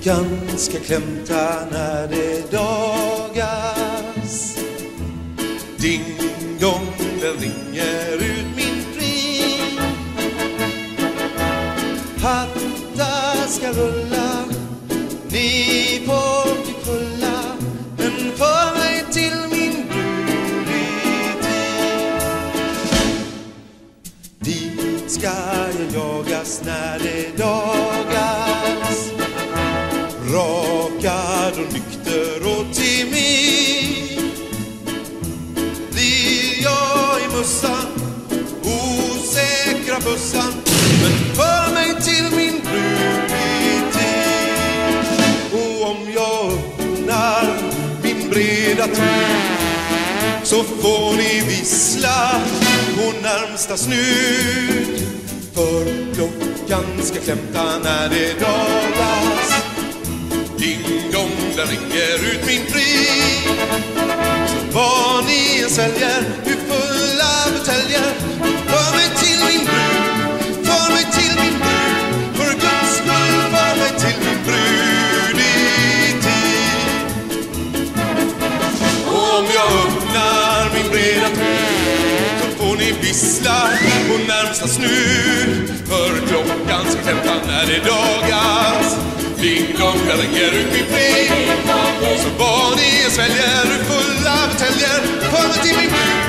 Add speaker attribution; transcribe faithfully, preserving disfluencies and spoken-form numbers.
Speaker 1: ganska klämta när det dagas. Ding dong, den ringer ut min frid. Hattar ska rulla, ni på till fulla, men för mig till min brud i tid. Dit ska jag jagas när det dagas, rakad och nykter och timid. Blir jag i mussan, osäkra bussan, men för mig till min brud i tid. Och om jag öppnar min breda tur, så får ni vissla på närmsta snud. För klockan ska klämta när det dagas. Ding dong, den ringer ut min frid. Så vad ni än säljer, hur fulla buteljer, för mig till min brud, för mig till min brud, för Guds skull, för mig till min brud i tid. Och om jag öppnar min breda tur, så får ni vissla på närmsta snud. För klockan ska klämta när det dagas. Ding dong, där ringer ut min frid. Så vad ni än sväljer, hur fulla buteljer, för mig till min brud.